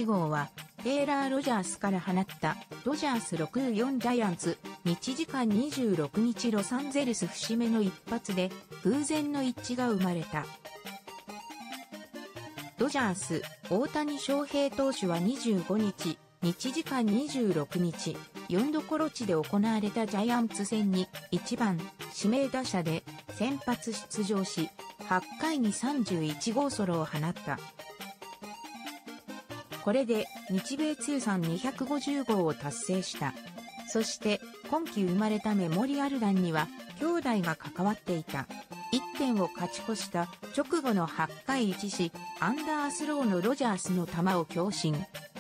1号は、テイラー・ロジャースから放ったドジャース64ジャイアンツ、日時間26日ロサンゼルス節目の一発で偶然の一致が生まれた。ドジャース、大谷翔平投手は25日、日時間26日、4度コロ地で行われたジャイアンツ戦に1番指名打者で先発出場し、8回に31号ソロを放った。これで日米通算250号を達成した。そして今季生まれたメモリアル弾には兄弟が関わっていた。1点を勝ち越した直後の8回1死、アンダースローのロジャースの球を強振。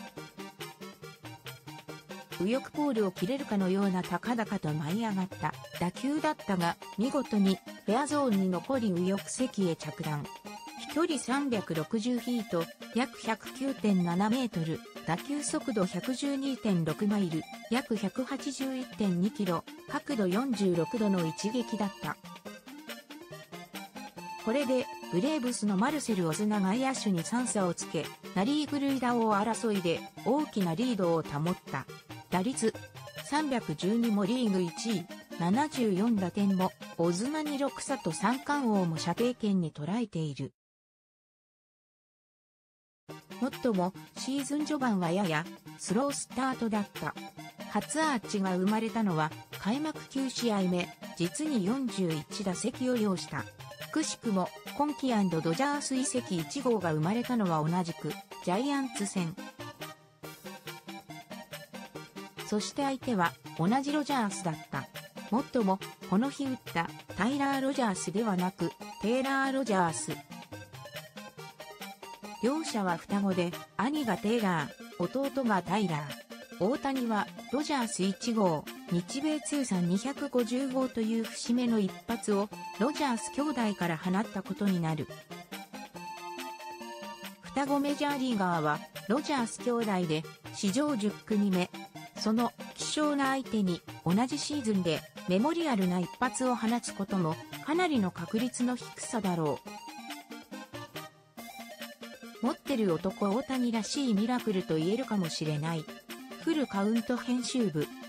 右翼ポールを切れるかのような高々と舞い上がった打球だったが、見事にフェアゾーンに残り右翼席へ着弾。飛距離360フィート、約 109.7 メートル、打球速度 112.6 マイル、約 181.2 キロ、角度46度の一撃だった。これで、ブレーブスのマルセル・オズナ外野手に3差をつけ、ナリーグ塁打王争いで大きなリードを保った。打率312もリーグ1位、74打点も、オズナに6差と三冠王も射程圏に捉えている。もっとも、シーズン序盤はやや、スロースタートだった。初アーチが生まれたのは、開幕9試合目、実に41打席を要した。くしくも、今季&ドジャース移籍1号が生まれたのは同じく、ジャイアンツ戦。そして相手は、同じロジャースだった。もっとも、この日打ったタイラー・ロジャースではなく、テイラー・ロジャース。両者は双子で、兄がテイラー、弟がタイラー。大谷はドジャース1号、日米通算250号という節目の一発をロジャース兄弟から放ったことになる。双子メジャーリーガーはロジャース兄弟で史上10組目。その希少な相手に同じシーズンでメモリアルな一発を放つこともかなりの確率の低さだろう。持ってる男大谷らしいミラクルと言えるかもしれない。フルカウント編集部